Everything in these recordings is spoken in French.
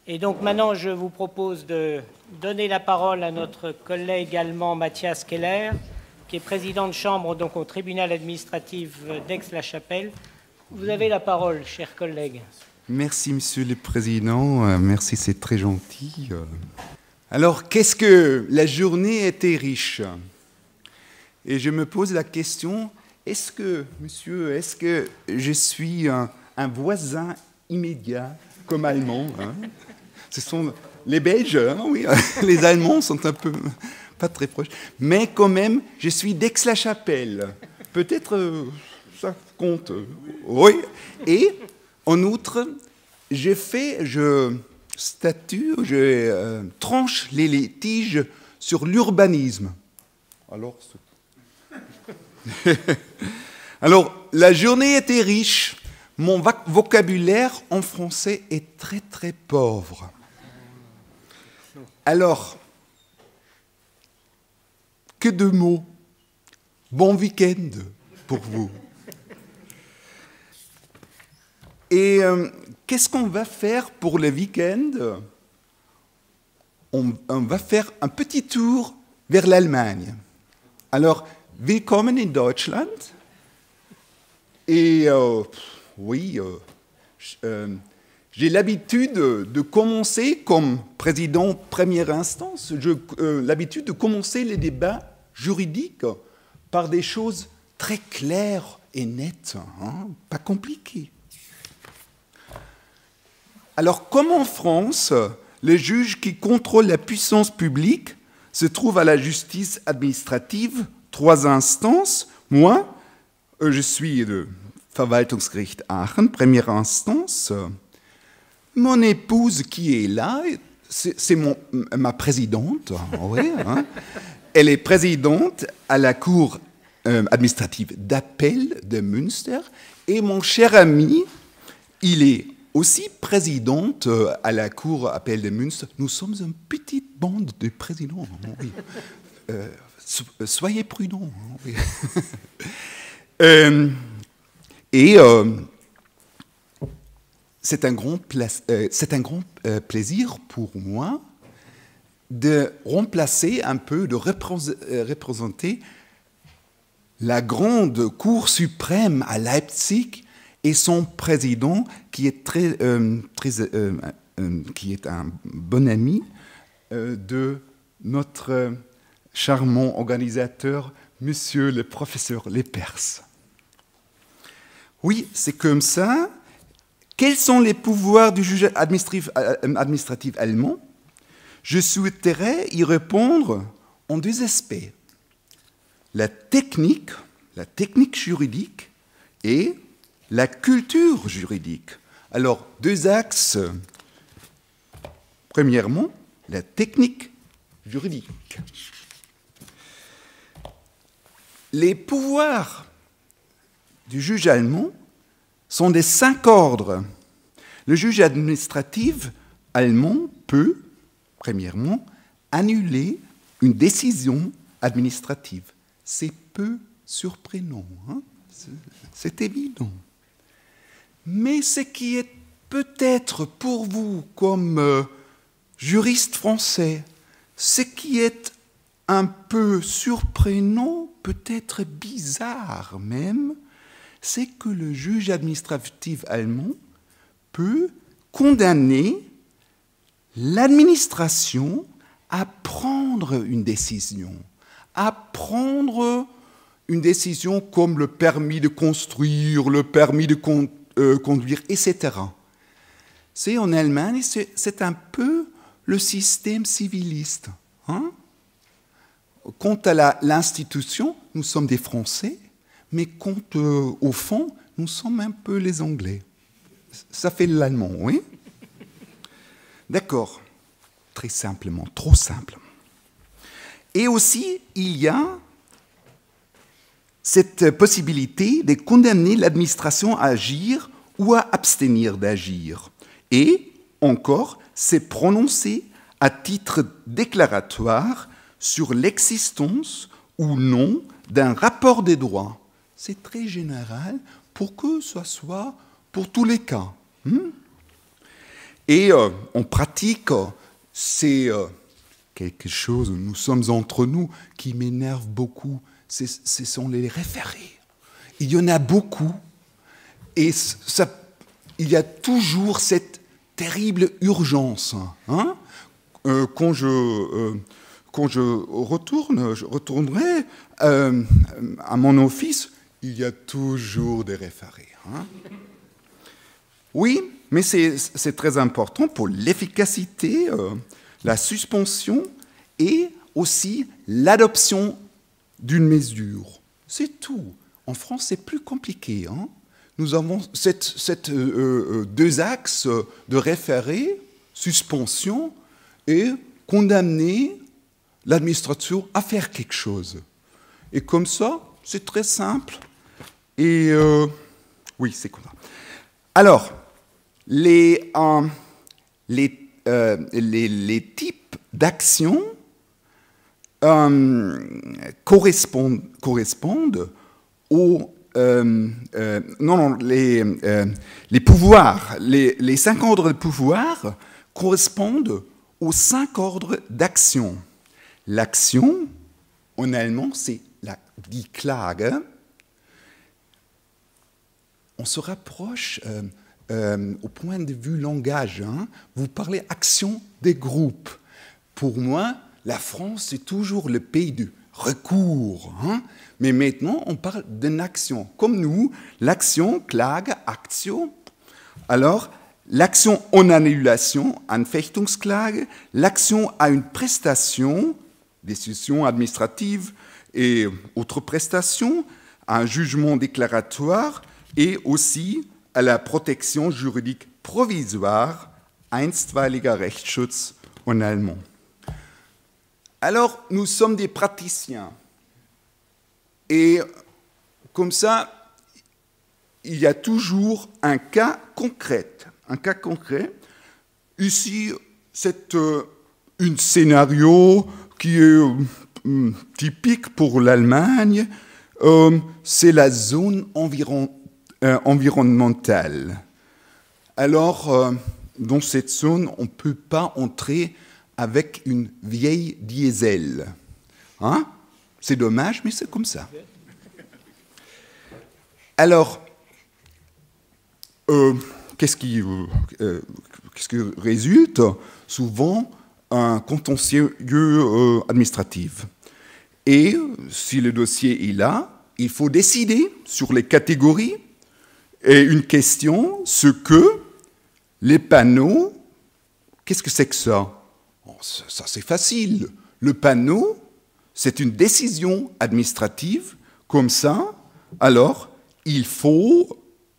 Et donc maintenant, je vous propose de donner la parole à notre collègue allemand Matthias Keller, qui est président de chambre donc, au tribunal administratif d'Aix-la-Chapelle. Vous avez la parole, cher collègue. Merci, Monsieur le Président. Merci, c'est très gentil. Alors, qu'est-ce que la journée était riche? Et je me pose la question, est-ce que je suis un voisin immédiat comme Allemand, hein? Ce sont les Belges, hein, oui, les Allemands sont un peu pas très proches, mais quand même, je suis d'Aix-la-Chapelle. Peut-être ça compte, oui. Et en outre, je tranche les litiges sur l'urbanisme. Alors, la journée était riche. Mon vocabulaire en français est très, très pauvre. Alors, que de mots. Bon week-end pour vous. Et qu'est-ce qu'on va faire pour le week-end? On va faire un petit tour vers l'Allemagne. Alors, willkommen in Deutschland. Et oui, j'ai l'habitude de commencer comme président première instance, l'habitude de commencer les débats juridiques par des choses très claires et nettes, hein, pas compliquées. Alors, comme en France, le juge qui contrôle la puissance publique se trouve à la justice administrative, 3 instances. Moi, je suis de Verwaltungsgericht Aachen, première instance. Mon épouse qui est là, c'est ma présidente. Oui, hein. Elle est présidente à la cour administrative d'appel de Münster. Et mon cher ami, il est aussi présidente à la cour d'appel de Münster. Nous sommes une petite bande de présidents. Oui. Soyez prudents. Oui. C'est un grand plaisir pour moi de remplacer un peu, de représenter la grande Cour suprême à Leipzig et son président qui est, qui est un bon ami de notre charmant organisateur, monsieur le professeur Lepers. Oui, c'est comme ça. Quels sont les pouvoirs du juge administratif allemand? Je souhaiterais y répondre en 2 aspects. La technique juridique et la culture juridique. Alors, 2 axes. Premièrement, la technique juridique. Les pouvoirs du juge allemand sont des 5 ordres. Le juge administratif allemand peut, premièrement, annuler une décision administrative. C'est peu surprenant, hein? C'est évident. Mais ce qui est peut-être pour vous, comme juriste français, ce qui est un peu surprenant, peut-être bizarre même, c'est que le juge administratif allemand peut condamner l'administration à prendre une décision comme le permis de construire, le permis de conduire, etc. C'est en Allemagne, c'est un peu le système civiliste. Hein? Quant à l'institution, nous sommes des Français, mais quant au fond, nous sommes un peu les Anglais. Ça fait l'allemand, oui? D'accord. Très simplement, trop simplement. Et aussi, il y a cette possibilité de condamner l'administration à agir ou à abstenir d'agir. Et encore, c'est prononcer à titre déclaratoire sur l'existence ou non d'un rapport des droits. C'est très général pour que ce soit pour tous les cas. Et en pratique, c'est quelque chose, nous sommes entre nous, qui m'énerve beaucoup. Ce sont les référés. Il y en a beaucoup. Et il y a toujours cette terrible urgence. Hein? Quand je retournerai à mon office, il y a toujours des référés. Hein? Oui, mais c'est très important pour l'efficacité, la suspension et aussi l'adoption d'une mesure. C'est tout. En France, c'est plus compliqué. Hein? Nous avons deux axes de référé, suspension, et condamner l'administration à faire quelque chose. Et comme ça, c'est très simple. Et oui, c'est comme ça. Alors, les types d'actions correspondent aux les pouvoirs, les 5 ordres de pouvoir correspondent aux 5 ordres d'action. L'action, en allemand, c'est die Klage. On se rapproche au point de vue langage. Hein. Vous parlez action des groupes. Pour moi, la France, c'est toujours le pays du recours. Hein. Mais maintenant, on parle d'une action. Comme nous, l'action, Klage, Action. Alors, l'action en annulation, Anfechtungsklage, l'action à une prestation, décision administrative et autres prestations, à un jugement déclaratoire et aussi à la protection juridique provisoire, einstweiliger Rechtsschutz en allemand. Alors, nous sommes des praticiens. Et comme ça, il y a toujours un cas concret. Un cas concret. Ici, c'est un scénario qui est typique pour l'Allemagne. C'est la zone environnementale. Alors, dans cette zone, on ne peut pas entrer avec une vieille diesel. Hein? C'est dommage, mais c'est comme ça. Alors, qu'est-ce qui résulte? Souvent, un contentieux administratif. Et si le dossier est là, il faut décider sur les catégories et une question, ce que les panneaux, qu'est-ce que c'est que ça? Ça, c'est facile. Le panneau, c'est une décision administrative. Comme ça, alors, il faut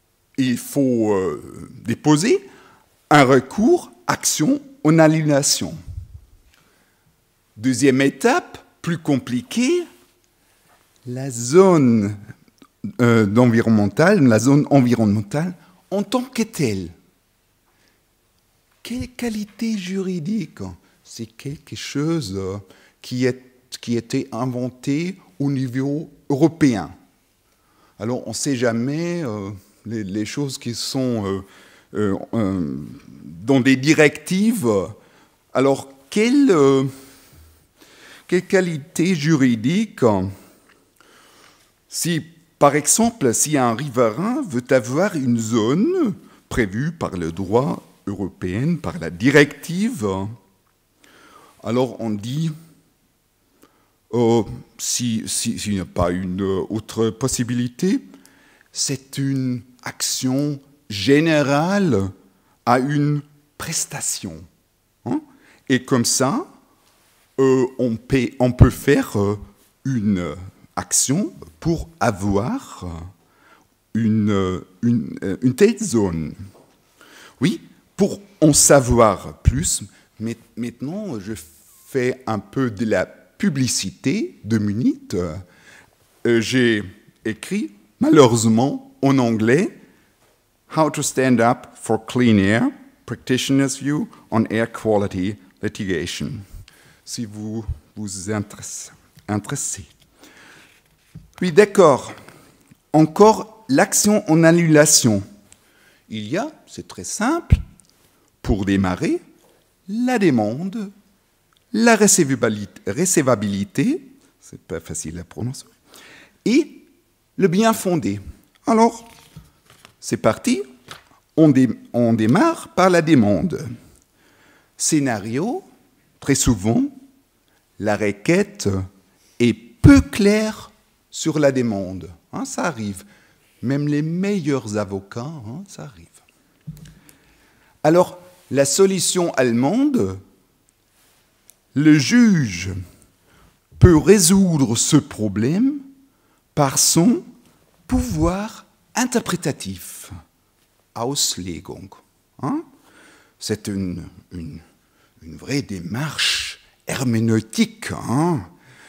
déposer un recours, action en annulation. Deuxième étape, plus compliquée, la zone environnementale en tant que telle. Quelle qualité juridique? C'est quelque chose qui était inventé au niveau européen. Alors, on ne sait jamais les choses qui sont dans des directives. Alors, quelle qualité juridique? Si, par exemple, si un riverain veut avoir une zone prévue par le droit européen, par la directive, alors on dit, s'il n'y a pas une autre possibilité, c'est une action générale à une prestation. Hein? Et comme ça, on peut faire une action pour avoir une telle zone. Oui, pour en savoir plus, maintenant je fais un peu de la publicité, 2 minutes. J'ai écrit, malheureusement, en anglais, How to Stand Up for Clean Air, Practitioner's View on Air Quality Litigation. Si vous vous intéressez. Puis d'accord, encore l'action en annulation. Il y a, c'est très simple, pour démarrer, la demande, la recevabilité, c'est pas facile à prononcer, et le bien fondé. Alors, c'est parti, on démarre par la demande. Scénario, très souvent, la requête est peu claire sur la demande. Hein, ça arrive. Même les meilleurs avocats, hein, ça arrive. Alors, la solution allemande, le juge peut résoudre ce problème par son pouvoir interprétatif, Auslegung. Hein? C'est une vraie démarche herméneutique. Hein?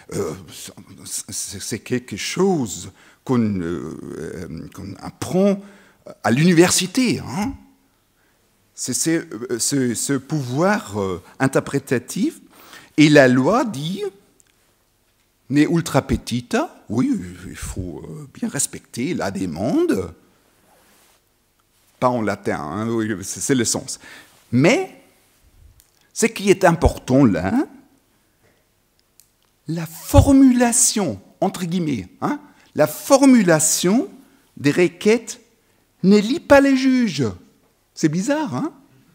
C'est quelque chose qu'on apprend à l'université. Hein? C'est ce pouvoir interprétatif. Et la loi dit, ne ultra petita, oui, il faut bien respecter la demande. Pas en latin, hein, oui, c'est le sens. Mais, ce qui est important là, la formulation, entre guillemets, hein, la formulation des requêtes ne lit pas les juges. C'est bizarre, hein?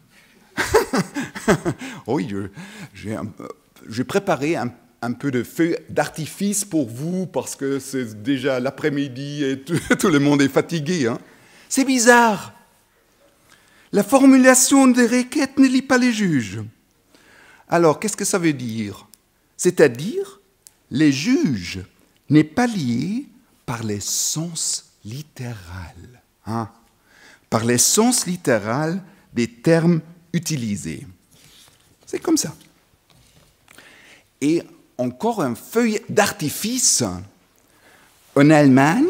Oui, j'ai préparé un peu de feu d'artifice pour vous parce que c'est déjà l'après-midi et tout le monde est fatigué. Hein? C'est bizarre. La formulation des requêtes ne lit pas les juges. Alors, qu'est-ce que ça veut dire? C'est-à-dire, les juges n'est pas lié par les sens littéral. Hein? Par les sens littéral des termes utilisés. C'est comme ça. Et encore un feuille d'artifice. En Allemagne,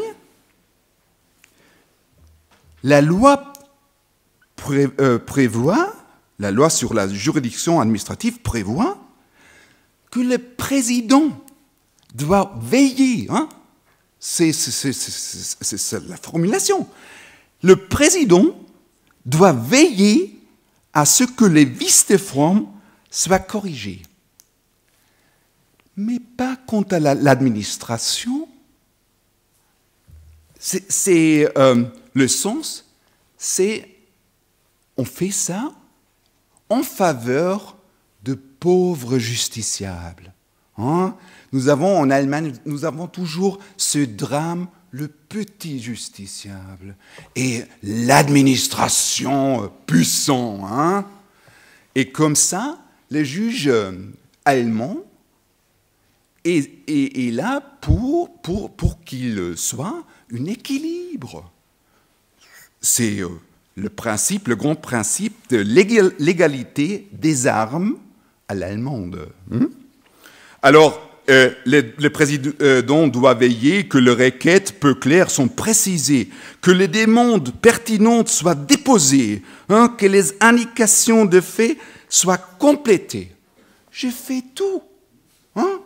la loi prévoit, la loi sur la juridiction administrative prévoit que le président doit veiller, hein, c'est la formulation, le président doit veiller à ce que les vices de forme soient corrigés. Mais pas quant à l'administration. Le sens, c'est on fait ça en faveur de pauvres justiciables. Hein? Nous avons en Allemagne, nous avons toujours ce drame, le petit justiciable et l'administration puissante. Hein? Et comme ça, les juges allemands est là pour qu'il soit un équilibre. C'est le principe, le grand principe de l'égalité des armes à l'allemande. Alors, le président doit veiller que les requêtes peu claires sont précisées, que les demandes pertinentes soient déposées, hein, que les indications de fait soient complétées. J'ai fait tout. Hein?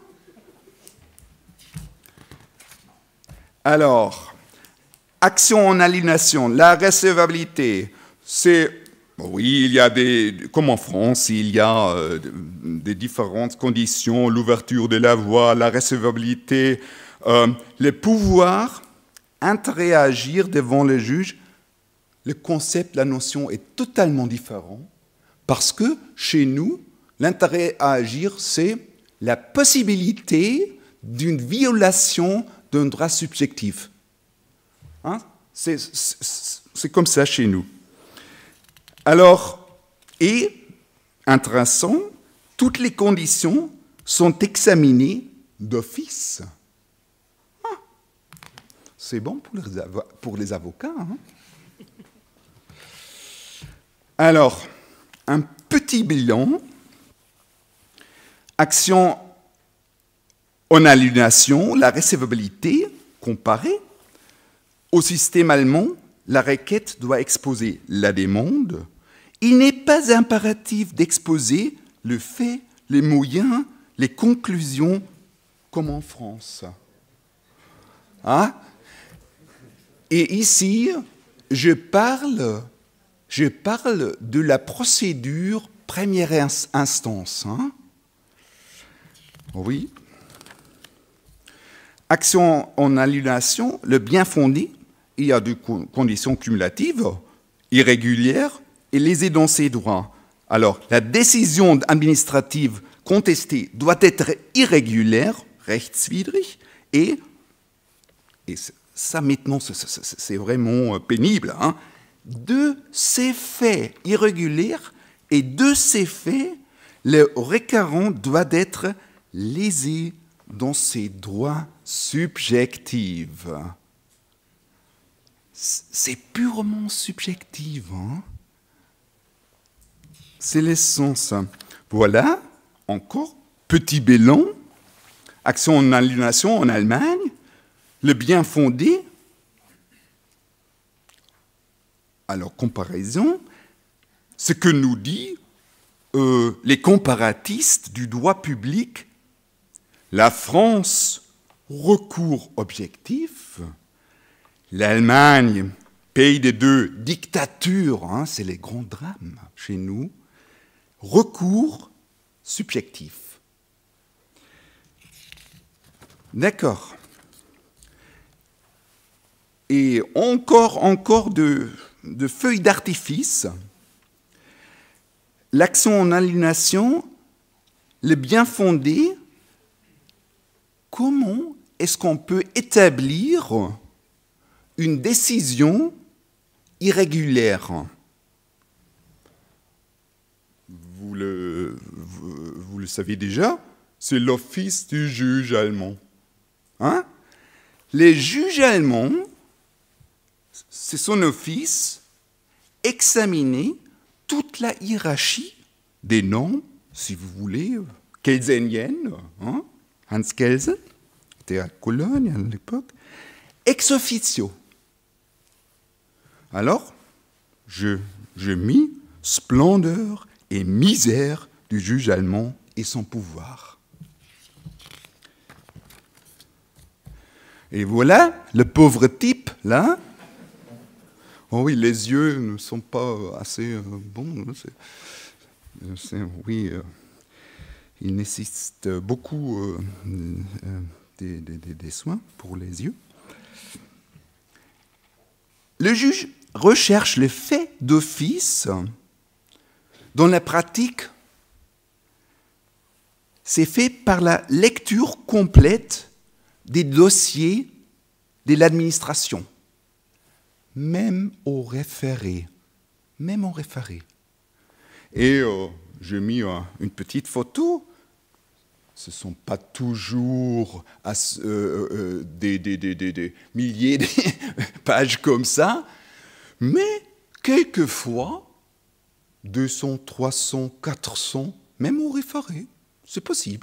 Alors, action en aliénation, la recevabilité, c'est, oui, il y a comme en France, il y a des différentes conditions, l'ouverture de la voie, la recevabilité, les pouvoirs interagir devant les juges. Le concept, la notion est totalement différent parce que chez nous, l'intérêt à agir, c'est la possibilité d'une violation d'un droit subjectif. Hein? C'est comme ça chez nous. Alors, et, intéressant, toutes les conditions sont examinées d'office. Ah, c'est bon pour les avocats. Hein? Alors, un petit bilan. Action en aliénation, la recevabilité comparée. Au système allemand, la requête doit exposer la demande. Il n'est pas impératif d'exposer le fait, les moyens, les conclusions, comme en France. Hein? Et ici, je parle je parle de la procédure première instance. Hein? Oui. Action en annulation, le bien fondé, il y a deux conditions cumulatives, irrégulières et lésées dans ses droits. Alors, la décision administrative contestée doit être irrégulière, rechtswidrig, et ça maintenant, c'est vraiment pénible, hein, de ces faits irréguliers et de ces faits, le requérant doit être lésé dans ses droits subjectifs. C'est purement subjectif. Hein? C'est l'essence. Voilà, encore, petit bilan, action en annulation en Allemagne, le bien fondé. Alors, comparaison, ce que nous disent les comparatistes du droit public, la France, recours objectif, l'Allemagne, pays des deux dictatures, hein, c'est les grands drames chez nous, recours subjectif. D'accord. Et encore de feuilles d'artifice. L'action en aliénation, le bien fondé, comment est-ce qu'on peut établir une décision irrégulière? Vous le savez déjà, c'est l'office du juge allemand. Hein? Les juges allemands, c'est son office, examiner toute la hiérarchie des normes, si vous voulez, kelseniennes, hein? Hans Kelsen, était à Cologne à l'époque, ex officio. Alors, je mis splendeur et misère du juge allemand et son pouvoir. Et voilà, le pauvre type, là. Oh oui, les yeux ne sont pas assez bons. Oui, il nécessite beaucoup des soins pour les yeux. Le juge recherche les faits d'office. Dans la pratique, c'est fait par la lecture complète des dossiers de l'administration, même au référé. Et j'ai mis une petite photo. Ce ne sont pas toujours des milliers de pages comme ça, mais quelquefois, 200, 300, 400, même au référé, c'est possible.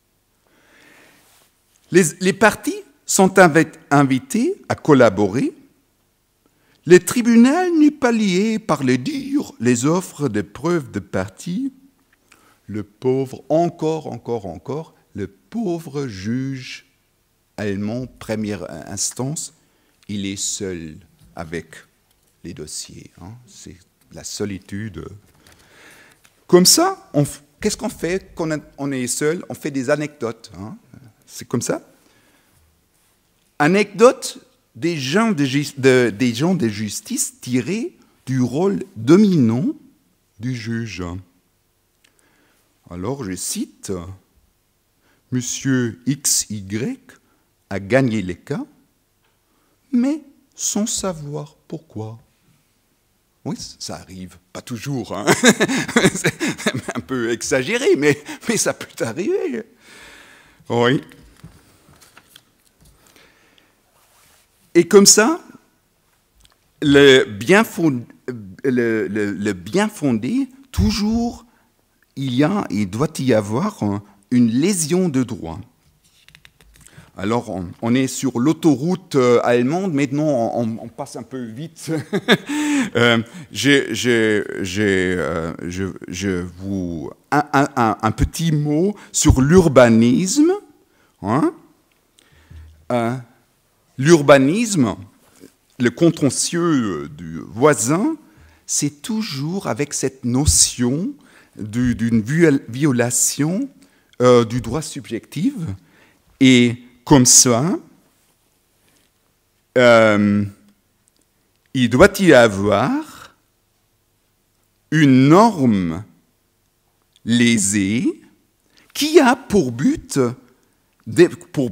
Les parties sont invitées à collaborer. Le tribunal n'est pas lié par les dires, les offres de preuves de parties. Le pauvre, encore, le pauvre juge allemand, première instance, il est seul avec les dossiers. Hein. C'est la solitude. Comme ça, qu'est-ce qu'on fait quand on est seul? On fait des anecdotes. Hein. C'est comme ça. Anecdotes des gens de justice tirés du rôle dominant du juge. Alors, je cite, « Monsieur XY a gagné les cas, mais sans savoir pourquoi. » Oui, ça arrive, pas toujours. Hein. C'est un peu exagéré, mais ça peut arriver. Oui. Et comme ça, le bien fondé, toujours, il doit y avoir une lésion de droit. Alors, on est sur l'autoroute allemande, maintenant on passe un peu vite. Un petit mot sur l'urbanisme. Hein? L'urbanisme, le contentieux du voisin, c'est toujours avec cette notion d'une violation du droit subjectif. Et comme ça, il doit y avoir une norme lésée qui a pour but de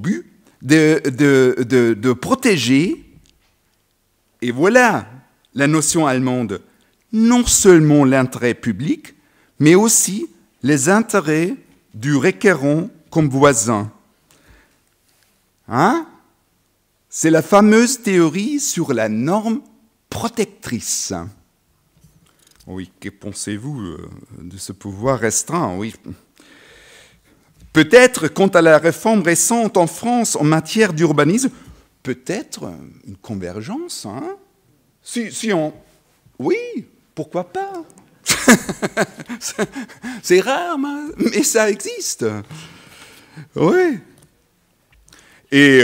protéger, et voilà la notion allemande, non seulement l'intérêt public, mais aussi les intérêts du requérant comme voisin. Hein? C'est la fameuse théorie sur la norme protectrice. Oui, que pensez-vous de ce pouvoir restreint? Oui. Peut-être, quant à la réforme récente en France en matière d'urbanisme, peut-être une convergence. Hein? Si on... Oui, pourquoi pas? C'est rare, mais ça existe. Oui. Et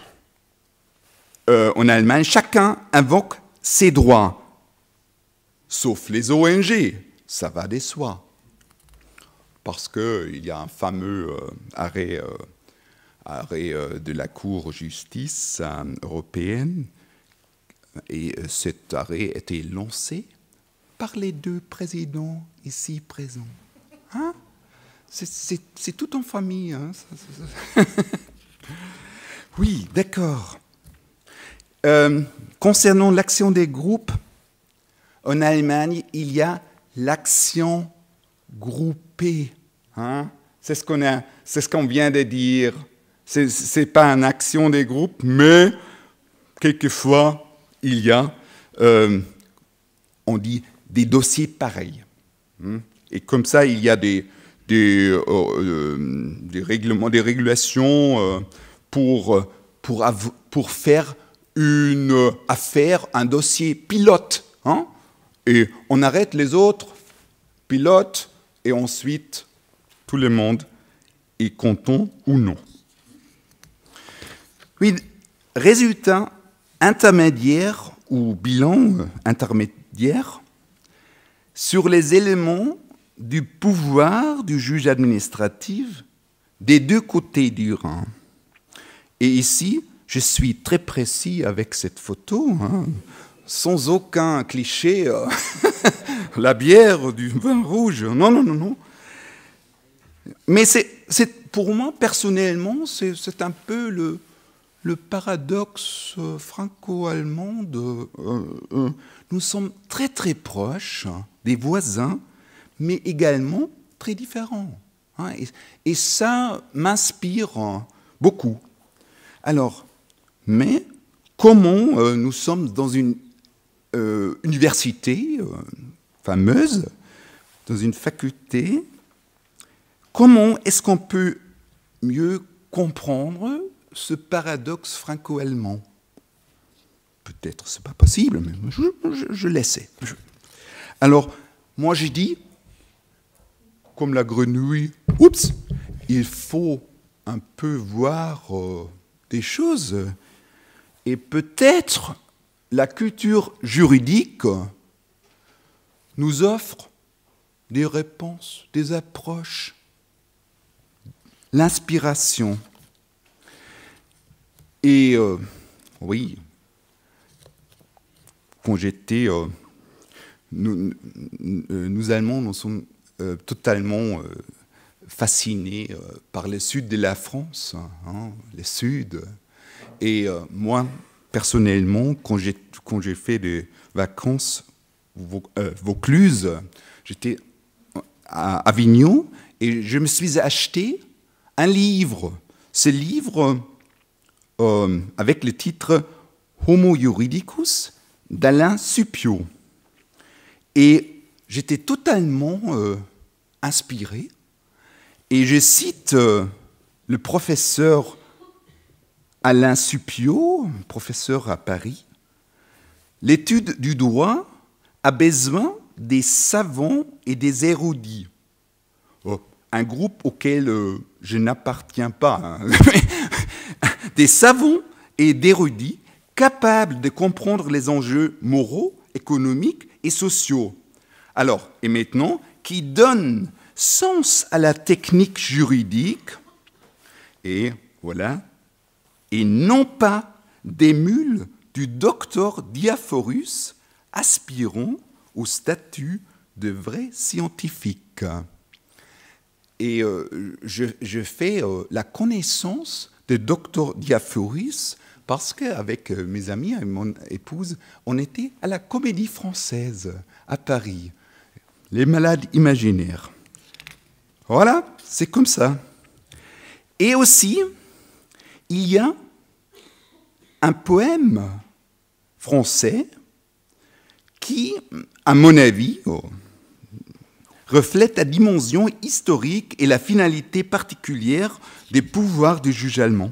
en Allemagne, chacun invoque ses droits, sauf les ONG. Ça va de soi. Parce qu'il y a un fameux arrêt de la Cour de justice européenne, et cet arrêt était lancé par les deux présidents ici présents. Hein? C'est tout en famille. Hein? Oui, d'accord. Concernant l'action des groupes, en Allemagne, il y a l'action groupée. Hein? C'est ce qu'on vient de dire. Ce n'est pas une action des groupes, mais quelquefois, il y a, on dit, des dossiers pareils. Et comme ça, il y a des règlements, des régulations pour faire une affaire, un dossier pilote. Hein? Et on arrête les autres pilotes, et ensuite, tout le monde est content ou non. Oui, résultat intermédiaire ou bilan intermédiaire sur les éléments du pouvoir du juge administratif des deux côtés du Rhin. Et ici, je suis très précis avec cette photo, hein, sans aucun cliché, la bière, du vin rouge, non. Mais pour moi, personnellement, c'est un peu le paradoxe franco-allemand. Nous sommes très très proches des voisins, mais également très différents. Hein, et ça m'inspire beaucoup. Alors, mais comment nous sommes dans une université fameuse, dans une faculté, comment est-ce qu'on peut mieux comprendre ce paradoxe franco-allemand? Peut-être c'est pas possible, mais je l'essaie. Alors, moi j'ai dit, comme la grenouille, oups, il faut un peu voir des choses. Et peut-être la culture juridique nous offre des réponses, des approches, l'inspiration. Et oui, quand j'étais... nous Allemands, nous sommes totalement fascinés par le sud de la France, hein, le sud. Et moi, personnellement, quand j'ai fait des vacances Vaucluse, j'étais à Avignon et je me suis acheté un livre. Ce livre, avec le titre Homo Juridicus d'Alain Suppiot. Et j'étais totalement inspiré. Et je cite le professeur Alain Suppiot, professeur à Paris. L'étude du droit a besoin des savants et des érudits. Oh, un groupe auquel je n'appartiens pas. Hein. Des savants et d'érudits capables de comprendre les enjeux moraux, économiques et sociaux. Alors, et maintenant, qui donnent sens à la technique juridique, et voilà, et non pas d'émule du docteur Diaphorus aspirant au statut de vrai scientifique. Et je fais la connaissance de docteur Diaphorus parce qu'avec mes amis et mon épouse, on était à la Comédie Française à Paris, Les Malades Imaginaires. Voilà, c'est comme ça. Et aussi, il y a un poème français qui, à mon avis, reflète la dimension historique et la finalité particulière des pouvoirs du juge allemand.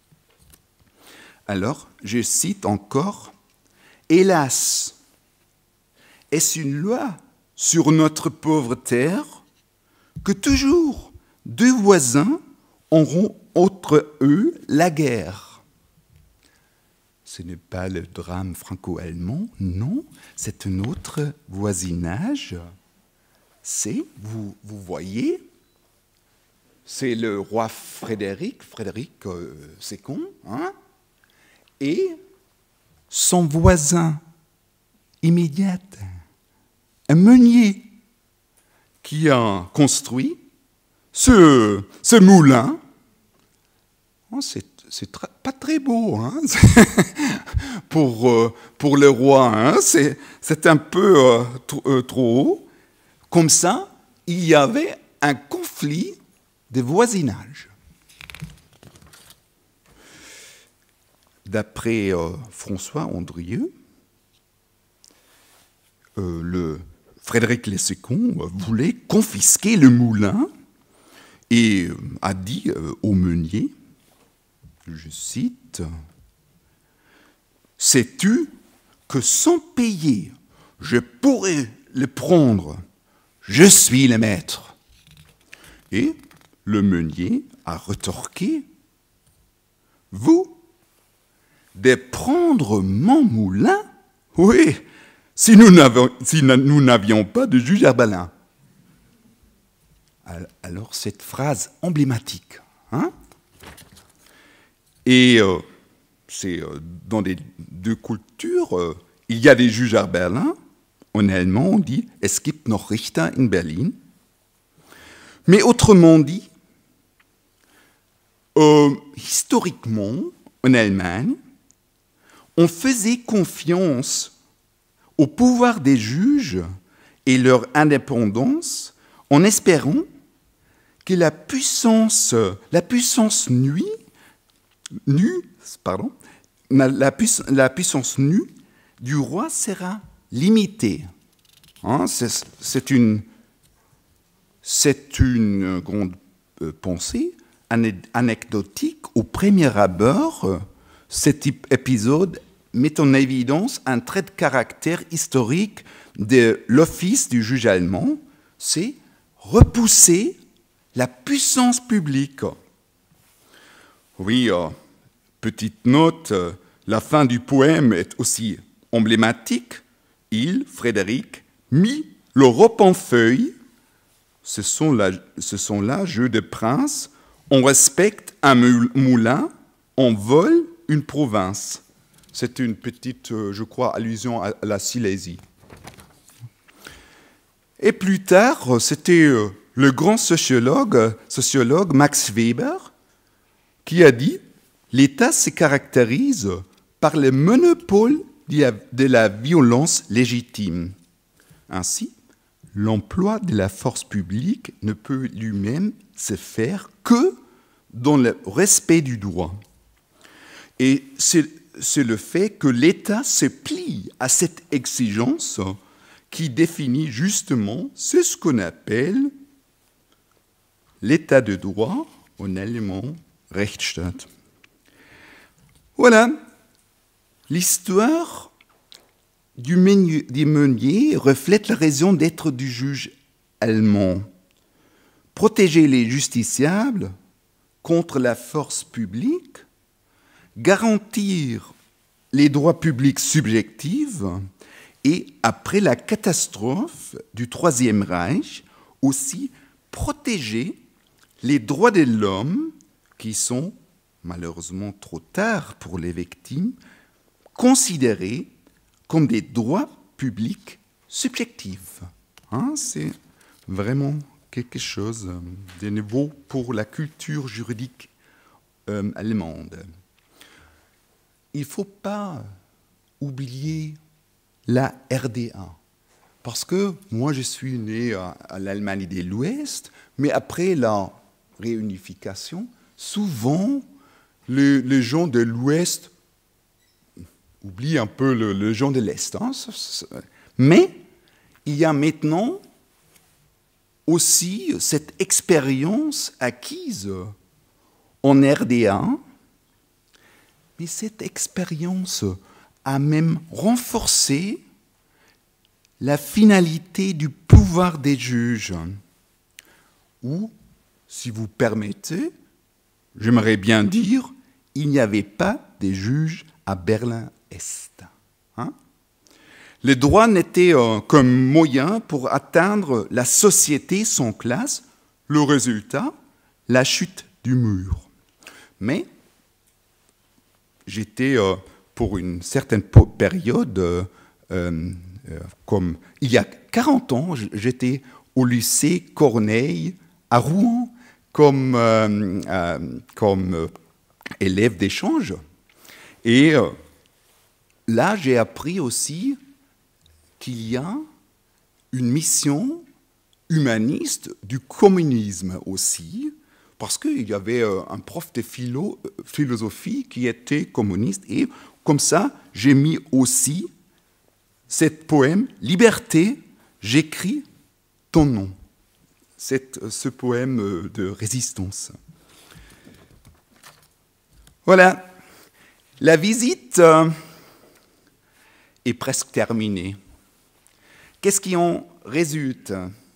Alors, je cite encore, « Hélas, est-ce une loi sur notre pauvre terre que toujours deux voisins auront entre eux la guerre ?» Ce n'est pas le drame franco-allemand, non, c'est un autre voisinage. C'est, vous voyez, c'est le roi Frédéric II, hein, et son voisin immédiat, un meunier qui a construit ce moulin. Oh, c'est pas très beau, hein, pour le roi, hein, c'est un peu trop haut. Comme ça, il y avait un conflit de voisinage. D'après François Andrieux, Frédéric II voulait confisquer le moulin et a dit au meunier, je cite, « Sais-tu que sans payer, je pourrais le prendre ? Je suis le maître. » Et le meunier a retorqué, « Vous, de prendre mon moulin ? Oui, si nous n'avions pas de juge à Berlin. » Alors cette phrase emblématique, hein ? Et c'est dans les deux cultures, il y a des juges à Berlin. En allemand, on dit « Es gibt noch Richter in Berlin ». Mais autrement dit, historiquement, en Allemagne, on faisait confiance au pouvoir des juges et leur indépendance en espérant que la puissance nue du roi sera limitée. Hein, c'est une grande pensée anecdotique. Au premier abord, cet épisode met en évidence un trait de caractère historique de l'office du juge allemand, c'est repousser la puissance publique. Oui, petite note, la fin du poème est aussi emblématique. Il, Frédéric, mit l'Europe en feuille. Ce sont là jeux de prince. On respecte un moulin, on vole une province. C'est une petite, je crois, allusion à la Silésie. Et plus tard, c'était le grand sociologue Max Weber qui a dit « L'État se caractérise par le monopole de la violence légitime. Ainsi, l'emploi de la force publique ne peut lui-même se faire que dans le respect du droit. » Et c'est le fait que l'État se plie à cette exigence qui définit justement ce qu'on appelle l'état de droit, en allemand Rechtsstaat. Voilà, l'histoire du meunier reflète la raison d'être du juge allemand. Protéger les justiciables contre la force publique, garantir les droits publics subjectifs et après la catastrophe du Troisième Reich, aussi protéger les droits de l'homme qui sont, malheureusement trop tard pour les victimes, considérés comme des droits publics subjectifs. Hein, c'est vraiment quelque chose de nouveau pour la culture juridique allemande. Il ne faut pas oublier la RDA, parce que moi je suis né à l'Allemagne de l'Ouest, mais après la réunification, souvent les gens de l'Ouest oublient un peu les gens de l'Est. Hein. Mais il y a maintenant aussi cette expérience acquise en RDA, mais cette expérience a même renforcé la finalité du pouvoir des juges. Ou, si vous permettez, j'aimerais bien dire, il n'y avait pas de juges à Berlin-Est. Hein? Le droit n'était qu'un moyen pour atteindre la société sans classe, le résultat, la chute du mur. Mais j'étais, pour une certaine période, comme il y a 40 ans, j'étais au lycée Corneille à Rouen comme élève d'échange. Et là, j'ai appris aussi qu'il y a une mission humaniste du communisme aussi, parce qu'il y avait un prof de philosophie qui était communiste, et comme ça, j'ai mis aussi cet poème « Liberté, j'écris ton nom », ce poème de résistance. Voilà, la visite est presque terminée. Qu'est-ce qui en résulte?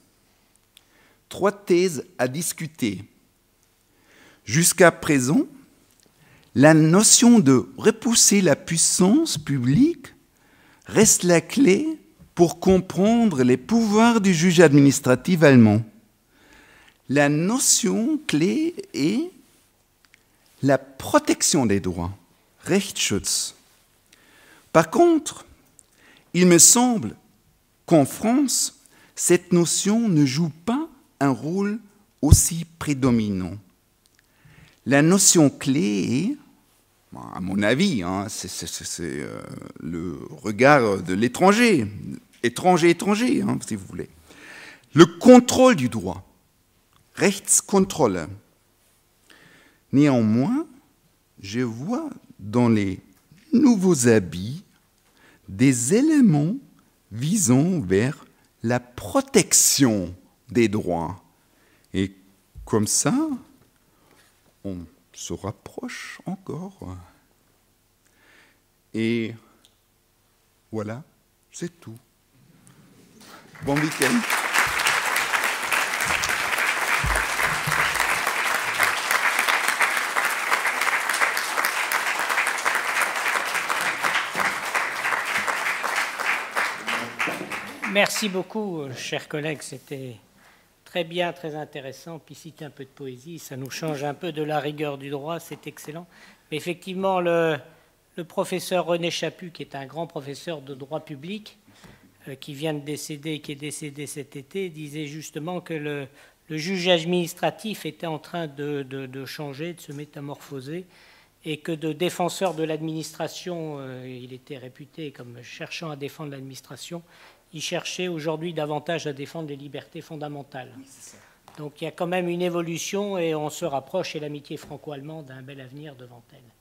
3 thèses à discuter. Jusqu'à présent, la notion de repousser la puissance publique reste la clé pour comprendre les pouvoirs du juge administratif allemand. La notion clé est la protection des droits, Rechtsschutz. Par contre, il me semble qu'en France, cette notion ne joue pas un rôle aussi prédominant. La notion clé est, à mon avis, hein, c'est le regard de l'étranger, étranger, hein, si vous voulez. Le contrôle du droit, Rechtskontrolle. Néanmoins, je vois dans les nouveaux habits des éléments visant vers la protection des droits. Et comme ça, on se rapproche encore. Et voilà, c'est tout. Bon week-end. Merci beaucoup, chers collègues. C'était très bien, très intéressant. Puis citer un peu de poésie, ça nous change un peu de la rigueur du droit, c'est excellent. Mais effectivement, le professeur René Chaput, qui est un grand professeur de droit public, qui vient de décéder, qui est décédé cet été, disait justement que le juge administratif était en train de changer, de se métamorphoser, et que de défenseur de l'administration, il était réputé comme cherchant à défendre l'administration, il cherchait aujourd'hui davantage à défendre les libertés fondamentales. Oui, c'est ça. Donc il y a quand même une évolution et on se rapproche, et l'amitié franco-allemande a un bel avenir devant elle.